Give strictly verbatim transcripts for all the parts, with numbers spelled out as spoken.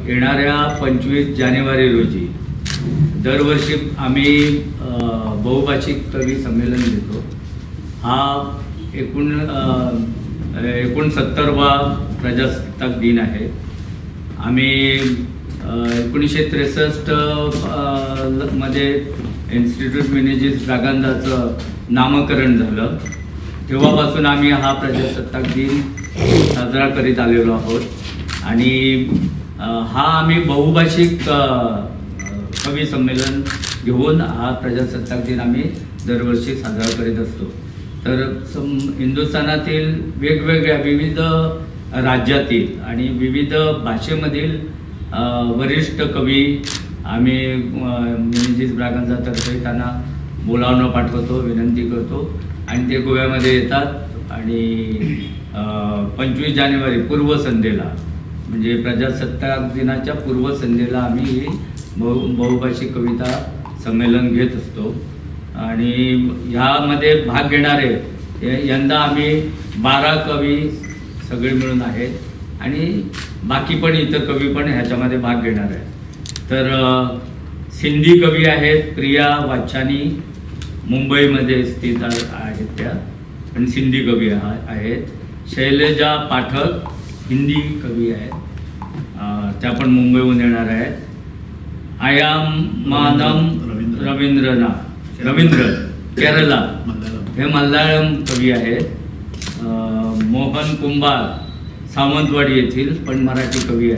येणाऱ्या पंचवीस जानेवारी रोजी दरवर्षी आम्ही बहुभाषिक कवी संमेलन घेतो। हा एकूण एकोणसत्तरवा प्रजासत्ताक दिन आहे। आम्ही एकोणीसशे त्रेसष्ट मध्ये इन्स्टिट्यूट मिनेजिस ब्रागांझाचं नामकरण झालं। तेव्हापासून आम्ही हा प्रजासत्ताक दिन साजरा करीत आलेलो आहोत आणि हा आम्ही बहुभाषिक कवी संमेलन घेऊन हा प्रजासत्ताक दिन आम्ही दरवर्षी साजरा करीत असतो। तर हिंदुस्थानातील वेगवेगळ्या विविध राज्यातील आणि विविध भाषेमधील वरिष्ठ कवी आम्ही मिनेजिस ब्रागांझातर्फे त्यांना बोलावणं पाठवतो, विनंती करतो आणि ते गोव्यामध्ये येतात आणि पंचवीस जानेवारी पूर्वसंध्येला म्हणजे प्रजासत्ताक दिनाच्या पूर्वसंध्येला आम्ही बहु बहुभाषिक कविता संमेलन घेत असतो। आणि ह्यामध्ये भाग घेणारे यंदा आम्ही बारा कवी सगळे मिळून आहेत आणि बाकी पण इतर कवी पण ह्याच्यामध्ये भाग घेणार आहेत। तर सिंधी कवी आहेत, प्रिया वाचानी मुंबईमध्ये स्थित आहेत त्या आणि सिंधी कवी आहेत। शैलजा पाठक हिंदी कवी आहेत, त्या पण मुंबईहून येणार आहेत। आयामानम रवींद्रनाथ रवींद्र केरला हे मल्याळम कवी आहेत। मोहन कुंभार सावंतवाडी येथील पण मराठी कवी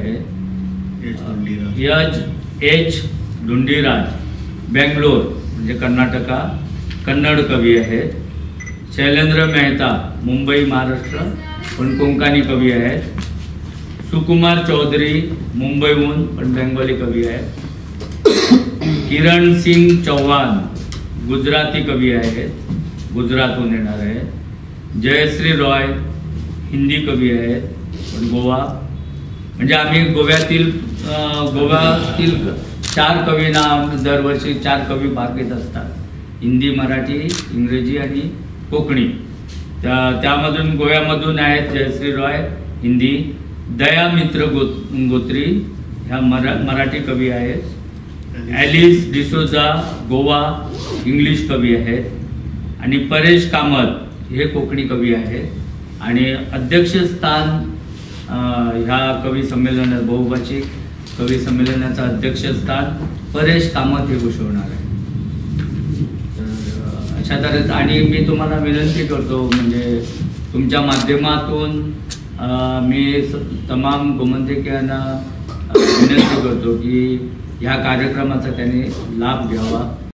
आहेत। यज एच धुंडीराज बेंगलोर म्हणजे कर्नाटका कन्नड कवी आहेत। शैलेंद्र मेहता मुंबई महाराष्ट्र पण कोंकणी कवी आहेत। सुकुमार चौधरी मुंबईहून पण बेंगोली कवी आहेत। किरण सिंग चौहान गुजराती कवी आहेत, गुजरातहून येणार आहेत। जयश्री रॉय हिंदी कवी आहेत पण गोवा म्हणजे आम्ही गोव्यातील गोव्यातील चार कवींना दरवर्षी चार कवी भाग घेत असतात, हिंदी, मराठी, इंग्रजी आणि कोकणी। त्या त्यामधून गोव्यामधून आहेत जयश्री रॉय हिंदी, दया मित्र गो गोत्री ह्या मरा मराठी कवी आहेत। ॲलिस डिसोजा गोवा इंग्लिश कवी आहेत आणि परेश कामत हे कोकणी कवी आहेत। आणि अध्यक्षस्थान ह्या कवी संमेलनात बहुभाषिक कवी संमेलनाचं अध्यक्षस्थान परेश कामत हे घोषवणार आहे। तर अशा तऱ्हेच आणि मी तुम्हाला विनंती करतो म्हणजे तुमच्या माध्यमातून मी तमाम गोमंतकीयांना विनंती करतो की ह्या कार्यक्रमाचा त्याने लाभ घ्यावा।